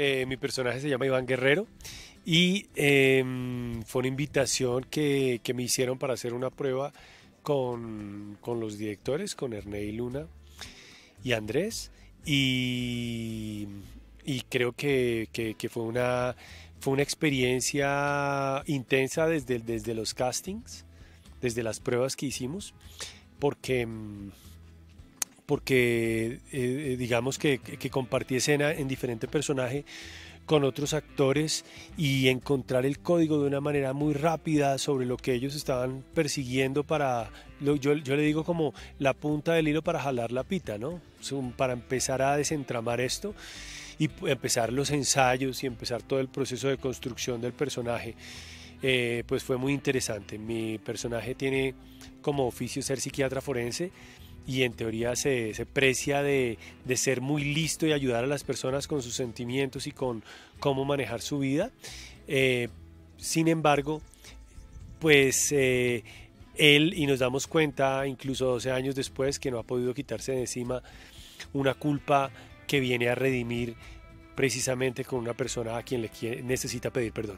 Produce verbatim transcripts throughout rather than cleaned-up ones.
Eh, mi personaje se llama Iván Guerrero y eh, fue una invitación que, que me hicieron para hacer una prueba con, con los directores, con Ernei Luna y Andrés. Y, y creo que, que- que fue una, fue una experiencia intensa desde, desde los castings, desde las pruebas que hicimos, porque... mm, porque eh, digamos que, que compartí escena en diferente personaje con otros actores y encontrar el código de una manera muy rápida sobre lo que ellos estaban persiguiendo para, lo- yo, yo le digo como la punta del hilo para jalar la pita, ¿no? Son- Para empezar a desentramar esto y pu- empezar los ensayos y empezar todo el proceso de construcción del personaje. Eh, pues fue muy interesante. Mi personaje tiene como oficio ser psiquiatra forense y en teoría se, se precia de, de ser muy listo y ayudar a las personas con sus sentimientos y con cómo manejar su vida. Eh, Sin embargo, pues eh, él, y nos damos cuenta incluso doce años después, que no ha podido quitarse de encima una culpa que viene a redimir precisamente con una persona a quien le quiere- necesita pedir perdón.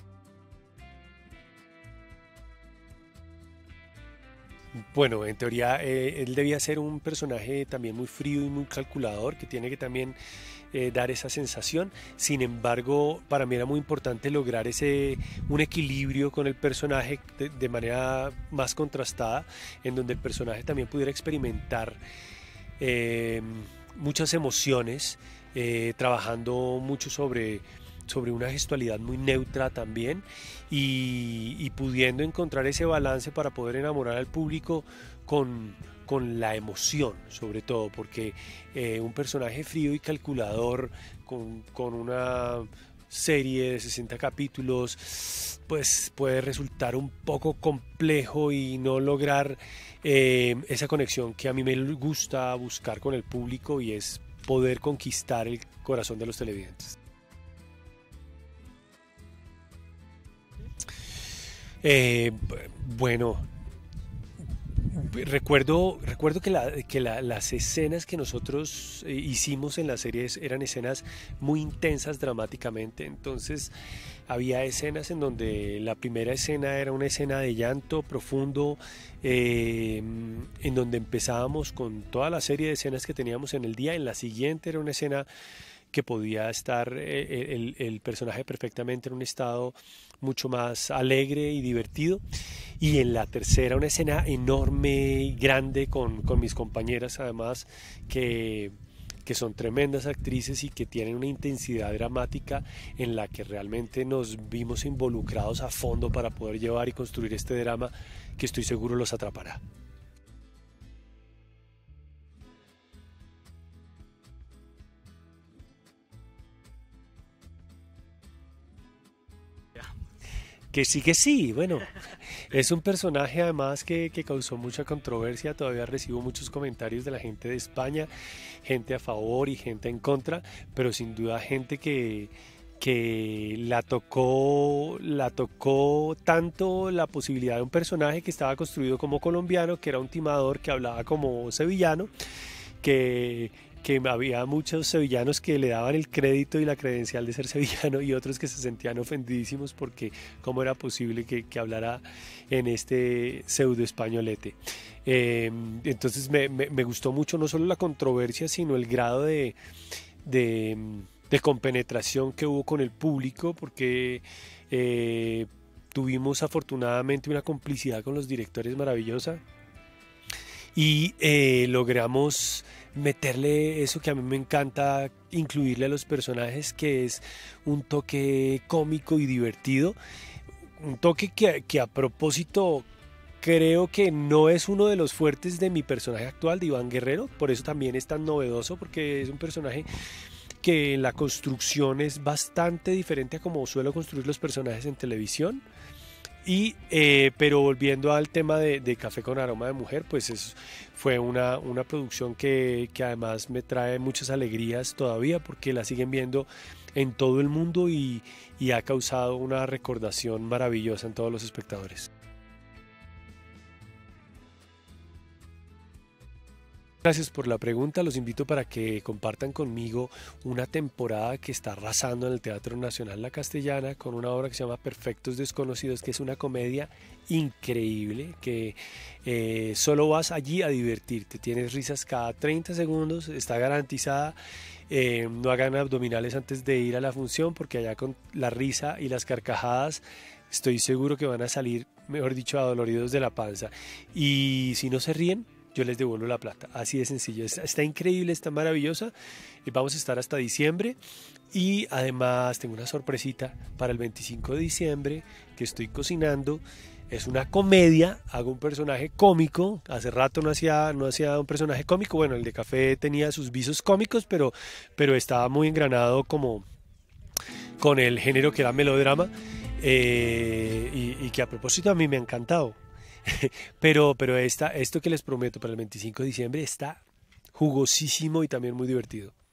Bueno, en teoría eh, él debía ser un personaje también muy frío y muy calculador, que tiene que también eh, dar esa sensación. Sin embargo, para mí era muy importante lograr ese un equilibrio con el personaje de, de manera más contrastada, en donde el personaje también pudiera experimentar eh, muchas emociones, eh, trabajando mucho sobre, sobre una gestualidad muy neutra también y, y pudiendo encontrar ese balance para poder enamorar al público con, con la emoción, sobre todo, porque eh, un personaje frío y calculador con, con una serie de sesenta capítulos, pues puede resultar un poco complejo y no lograr eh, esa conexión que a mí me gusta buscar con el público y es poder conquistar el corazón de los televidentes. Eh, bueno, Recuerdo, recuerdo que, la- que la- las escenas que nosotros eh, hicimos en las series eran escenas muy intensas dramáticamente. Entonces había escenas en donde la primera escena era una escena de llanto profundo, eh, en donde empezábamos con toda la serie de escenas que teníamos en el día. En la siguiente era una escena que podía estar eh, el, el personaje perfectamente en un estado mucho más alegre y divertido. Y en la tercera una escena enorme y grande con, con mis compañeras además que, que son tremendas actrices y que tienen una intensidad dramática en la que realmente nos vimos involucrados a fondo para poder llevar y construir este drama que estoy seguro los atrapará. Que sí, que sí, bueno, es un personaje además que, que causó mucha controversia, todavía recibo muchos comentarios de la gente de España, gente a favor y gente en contra, pero sin duda gente que, que la tocó, la tocó tanto la posibilidad de un personaje que estaba construido como colombiano, que era un timador que hablaba como sevillano, que, que había muchos sevillanos que le daban el crédito y la credencial de ser sevillano y otros que se sentían ofendidísimos porque cómo era posible que, que hablara en este pseudo españolete. Eh, entonces me, me, me, gustó mucho no solo la controversia, sino el grado de, de, de compenetración que hubo con el público, porque eh, tuvimos afortunadamente una complicidad con los directores maravillosa y eh, logramos meterle eso que a mí me encanta incluirle a los personajes, que es un toque cómico y divertido, un toque que, que a propósito creo que no es uno de los fuertes de mi personaje actual, de Iván Guerrero, por eso también es tan novedoso, porque es un personaje que en la construcción es bastante diferente a como suelo construir los personajes en televisión. Y, eh, pero volviendo al tema de, de Café con Aroma de Mujer, pues es, fue una, una producción que, que además me trae muchas alegrías todavía porque la siguen viendo en todo el mundo y, y ha causado una recordación maravillosa en todos los espectadores. Gracias por la pregunta. Los invito para que compartan conmigo una temporada que está arrasando en el Teatro Nacional La Castellana con una obra que se llama Perfectos Desconocidos, que es una comedia increíble, que eh, solo vas allí a divertirte. Tienes risas cada treinta segundos, está garantizada. Eh, no hagan abdominales antes de ir a la función, porque allá con la risa y las carcajadas estoy seguro que van a salir, mejor dicho, adoloridos de la panza. Y si no se ríen, yo les devuelvo la plata, así de sencillo. Está, está increíble, está maravillosa. Y vamos a estar hasta diciembre. Y además tengo una sorpresita para el veinticinco de diciembre que estoy cocinando. Es una comedia, hago un personaje cómico. Hace rato no hacía, no hacía un personaje cómico. Bueno, el de Café tenía sus visos cómicos, pero, pero estaba muy engranado como con el género que era melodrama. Eh, y, y que a propósito a mí me ha encantado. Pero, pero esta, esto que les prometo para el veinticinco de diciembre está jugosísimo y también muy divertido.